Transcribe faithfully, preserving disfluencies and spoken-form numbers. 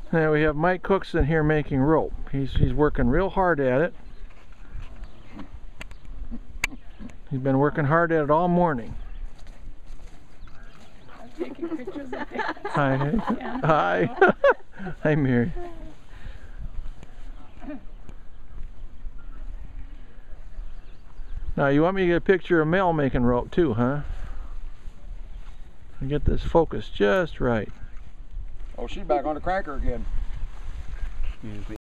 Now we have Mike Cookson here making rope. He's, he's working real hard at it. He's been working hard at it all morning. I'm taking pictures of it. Hi. Yeah. Hi. Hi, Mary. Now you want me to get a picture of Mel making rope too, huh? And get this focus just right. Oh, she's back on the cranker again. Excuse me.